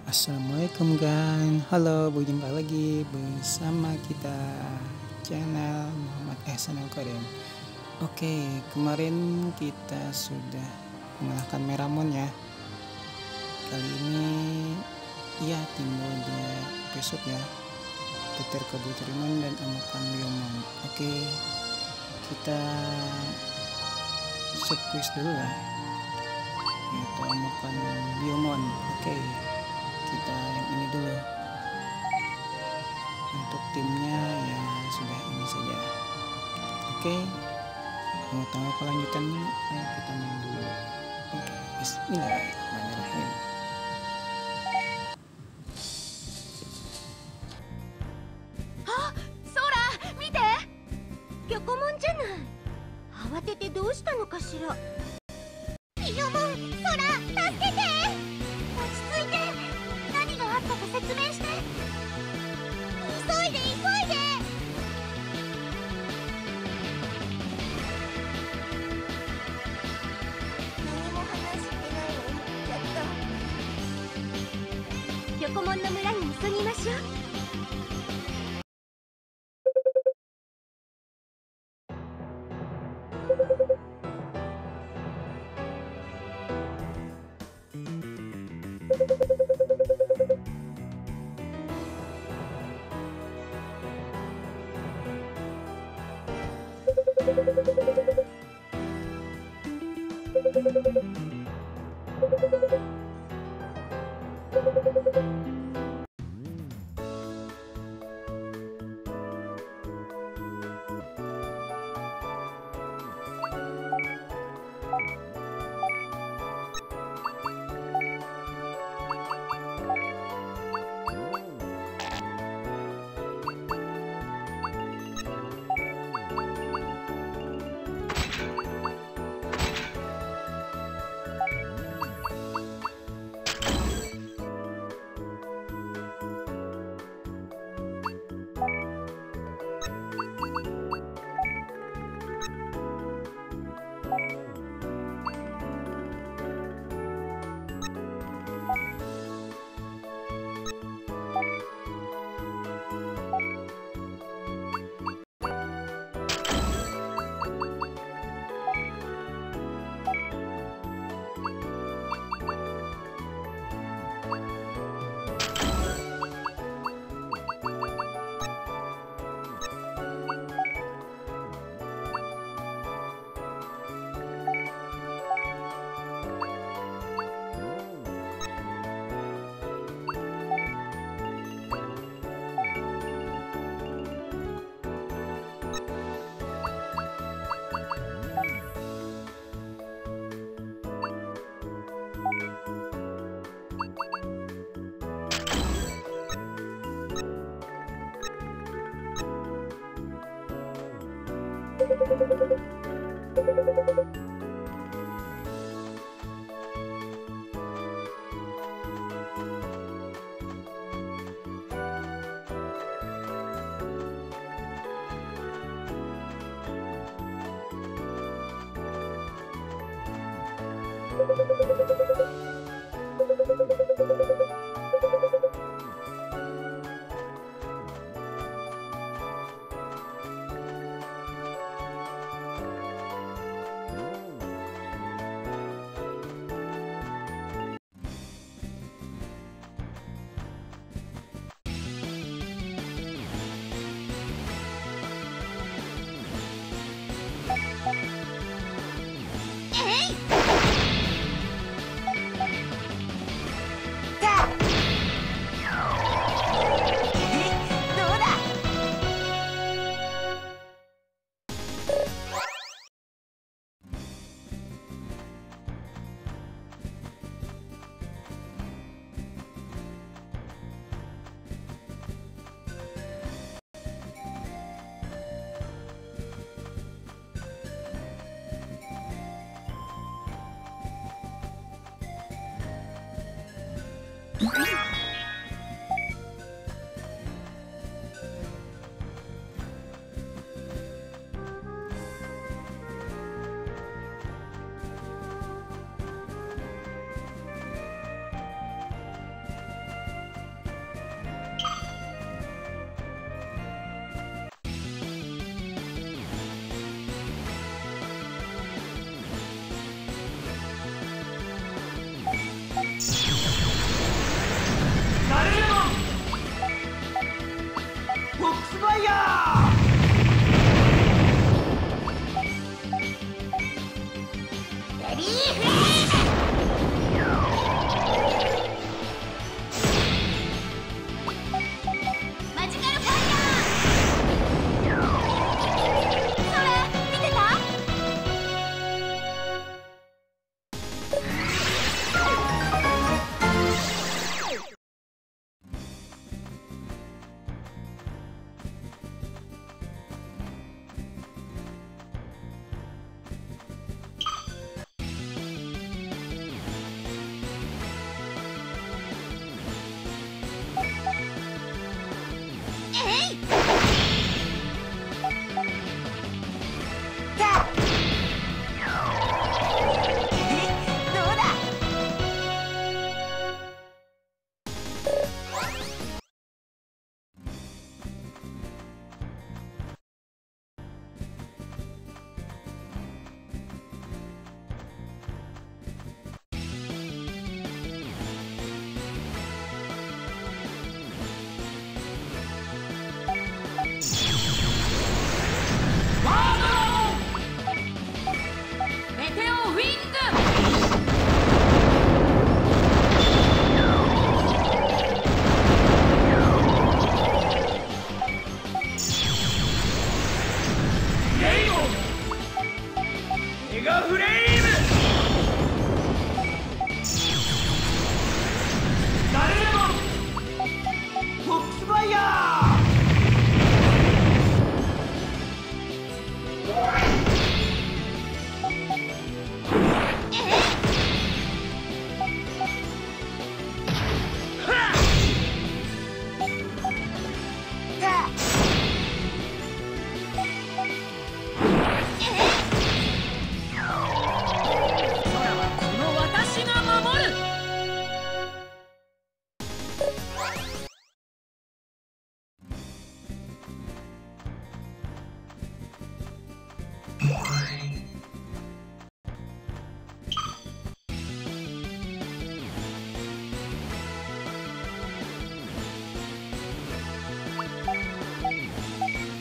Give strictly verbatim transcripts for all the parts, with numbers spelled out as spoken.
Assalamualaikum gan, halo, berjumpa lagi bersama kita channel Muhammad Ehsan Al-Karim. Oke, kemarin kita sudah mengalahkan Meramon ya. Kali ini ia timbul dia besok ya, Petir Kabutriman dan Amukan Biomon. Oke, kita sub-quiz dulu lah, yaitu Amukan Biomon. Oke, kita yang ini dulu. Untuk timnya ya sudah ini saja. Oke, mau tahu kelanjutannya? Ayo kita main dulu. Oke, bismillahirrahmanirrahim. Ah, Sora, mite! ギョコモンじゃない。慌ててどうしたのかしら。ビヨモン、ソラ、助けて！落ち着いて。何があったか説明して。急いで急いで。何も話してないのに言っちゃった。ギョコモンの村に急ぎましょう。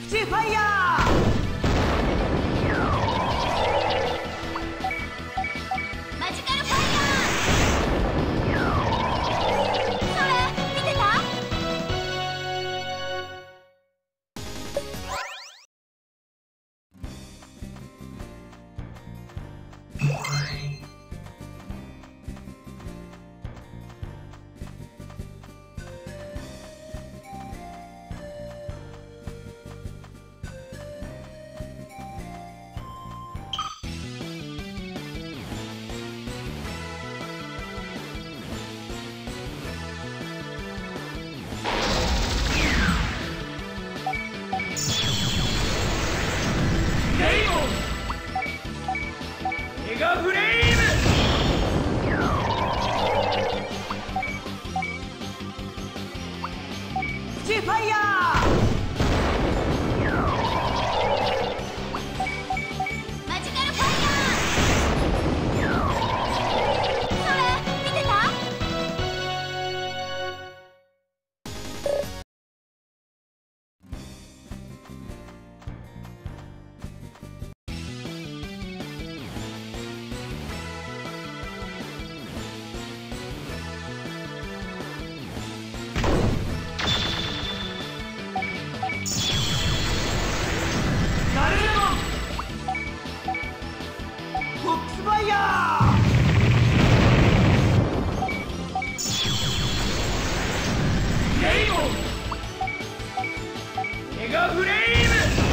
プチファイヤー。 マジカルファイヤー。それ見てた？ メガフレーム。プチファイヤー。 マジカルファイヤー。それ見てた？ ガルレモン。フォックスファイヤー。レイモン。メガフレーム。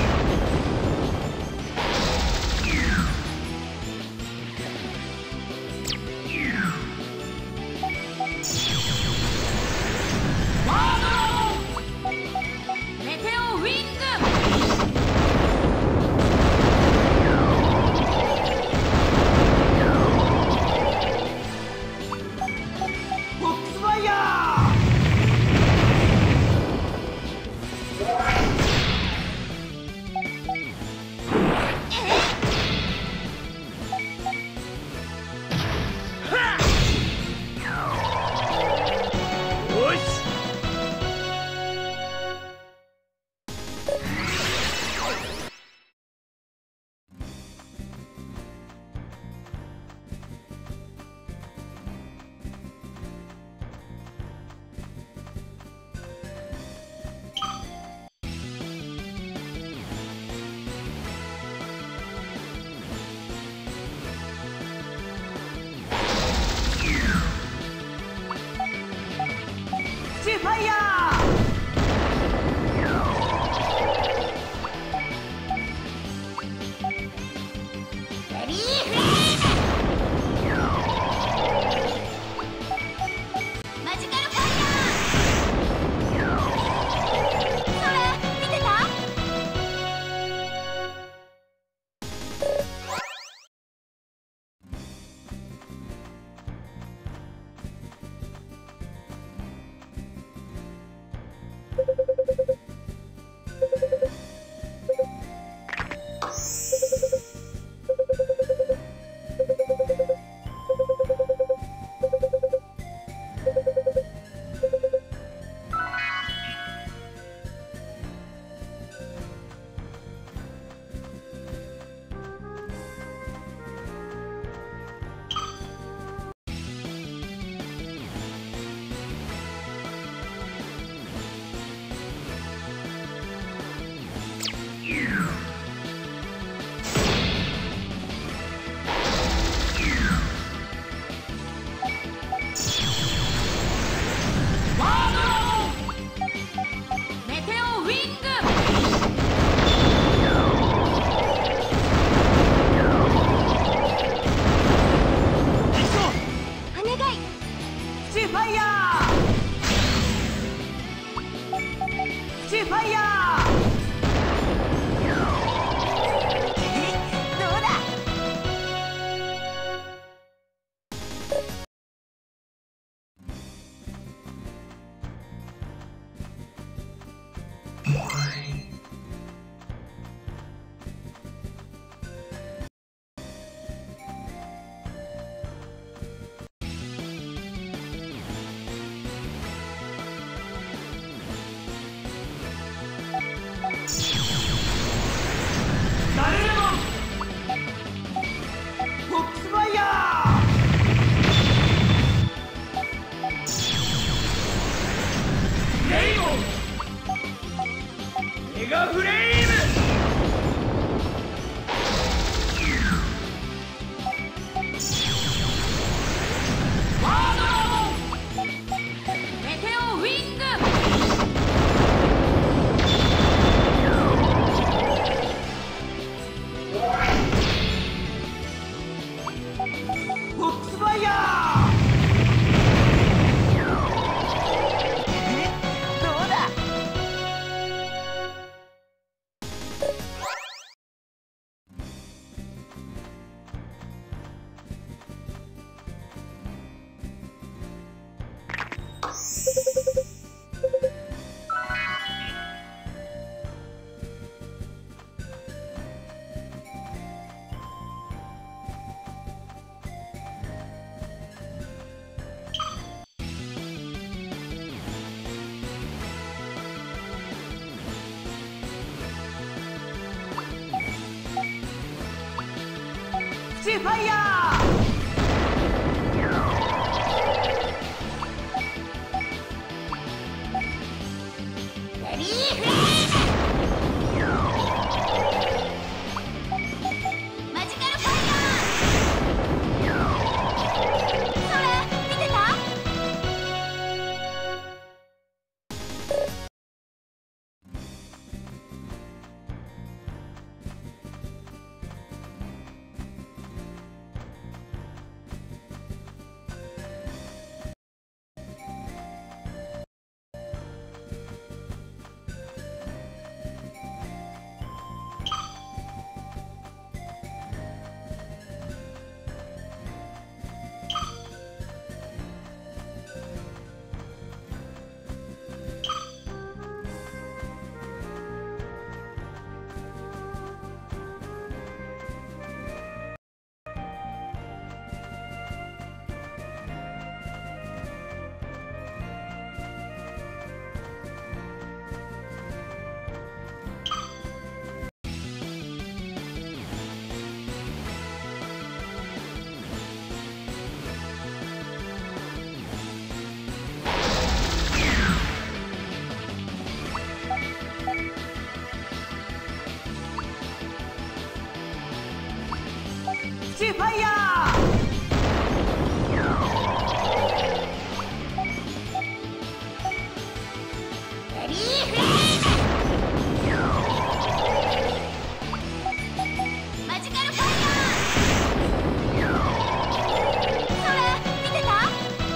ワードラゴン。 メテオウィング。 フォックスファイヤー。よし。プチファイヤベリーフレーム。マジカルファイヤー。それ見てた？ ワードラゴン。 メテオウィング。 行くぞ。 お願い。 プチファイヤー。プチファイヤー。 どうだ？ メガフレーム。ワードラゴンメテオウィング。フォックスファイヤー。ファイヤー。レディーフレーム。マジカルファイヤー。それ見てた？ファイヤー。レディーフレーム。マジカルファイヤー。それ見てた？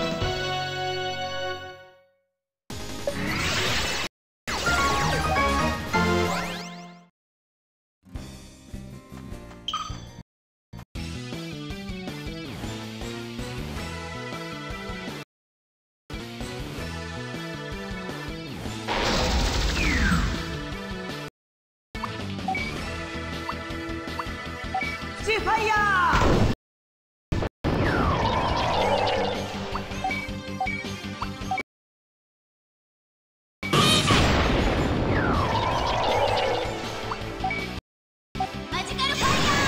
ファイヤー。マジカルファイヤ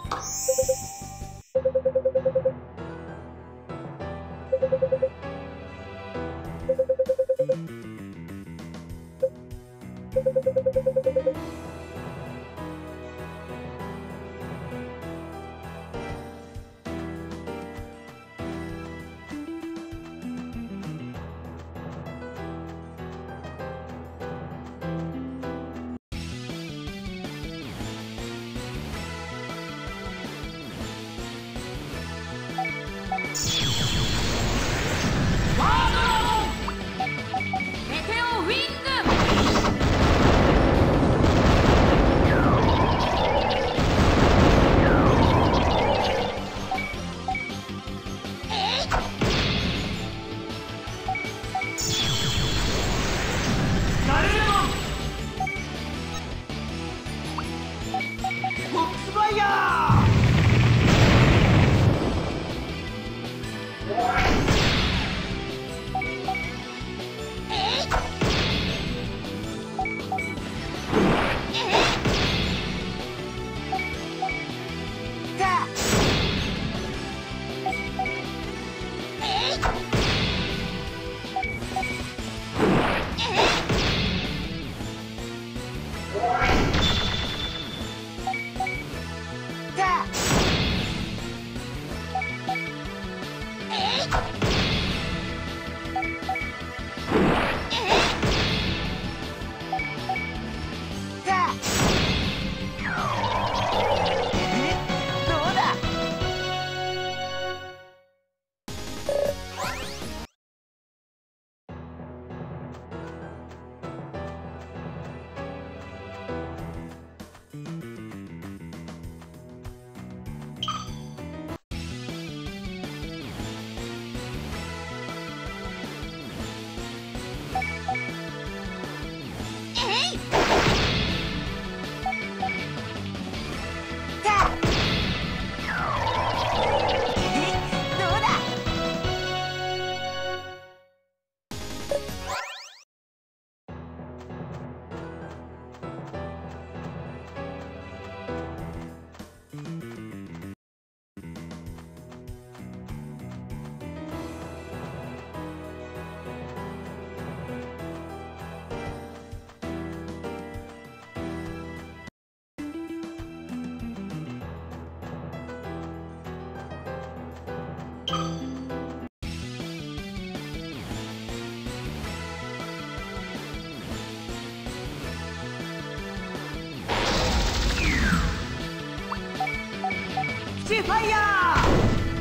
ファイヤー。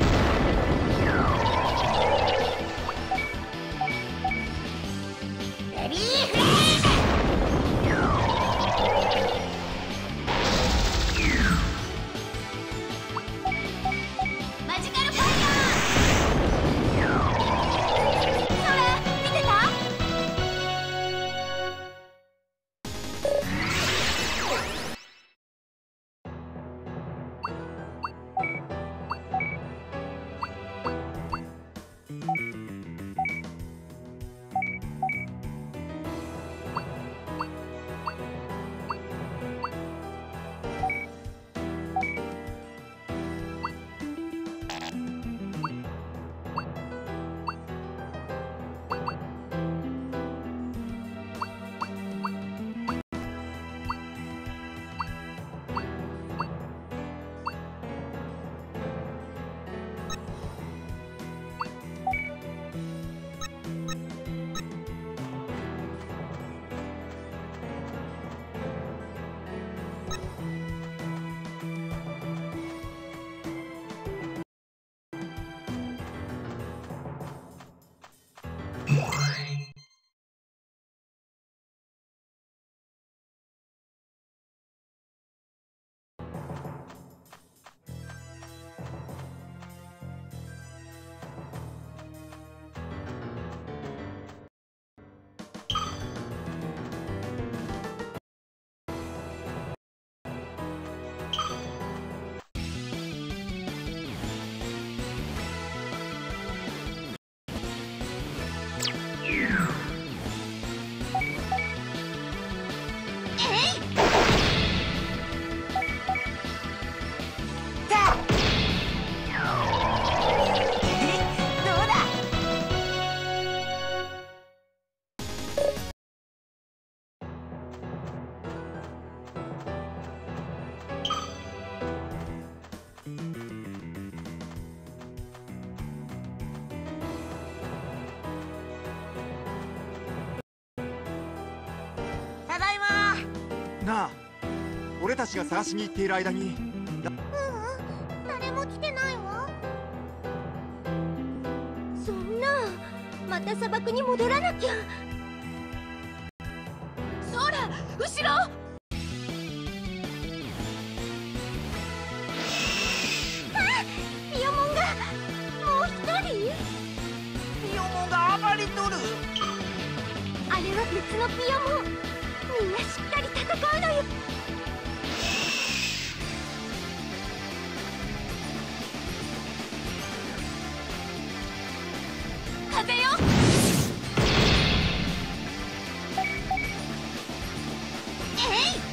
ベビーフレームマジカルファイヤー。それ見てた？ なあ、俺たちが探しに行っている間に。 ううん、誰も来てないわ。そんな、また砂漠に戻らなきゃ。そら、後ろ。あ、ピヨモンがもう一人。 ピヨモンが暴れとる。 あれは別のピヨモン。みんなしっかり戦うのよ。風よ。えい。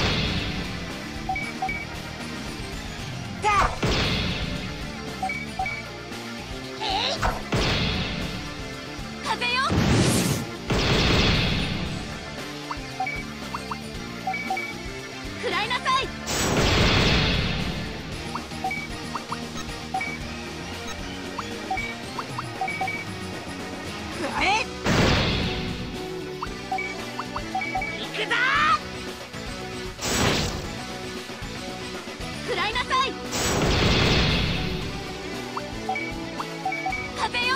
えい。風よ。食らいなさい。 えっ、行くぞ食らいなさい。風よ。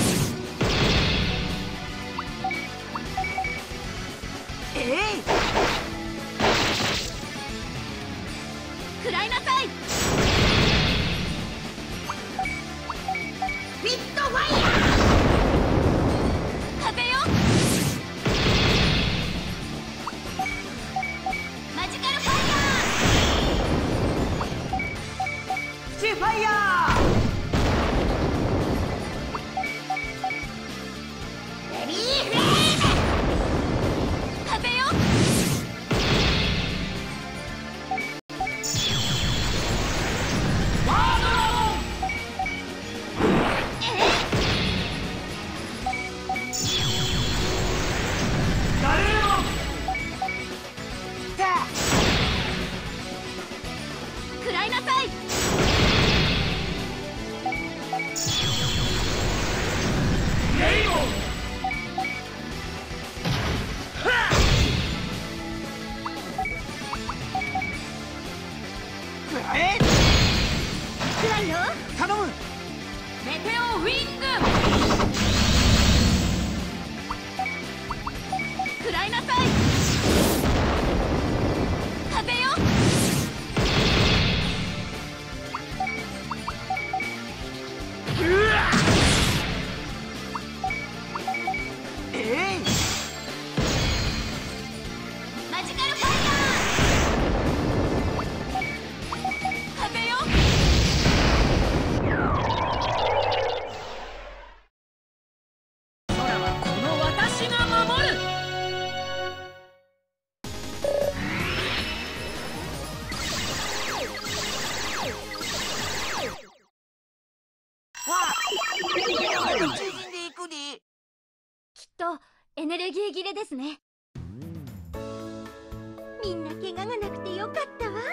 ー。えい。 食らいなさい。 フィットファイヤー。 風よ。マジカルファイヤプチファイヤー。 ー。レディーフレーム。風よ。 ワードラゴン。 えダルーモン。 食らいなさい。 レイモン。えっ、 くらいよ。 頼む。 メテオウィング。食らいなさい。風よ。 えい。 マジカルファイヤー。風よ。 空はこの私が守る。わあ、縮んでいくで。 きっとエネルギー切れですね。みんな怪我がなくてよかったわ。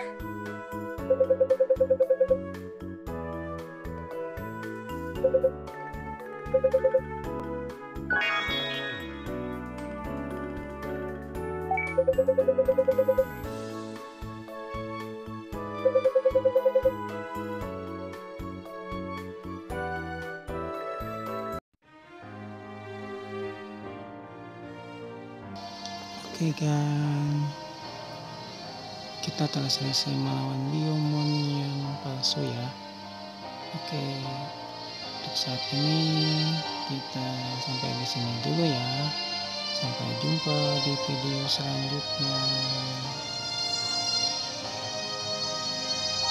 Oke gang, kita telah selesai melawan Biyomon yang palsu ya. Oke, untuk saat ini kita sampai di sini dulu ya. Sampai jumpa di video selanjutnya.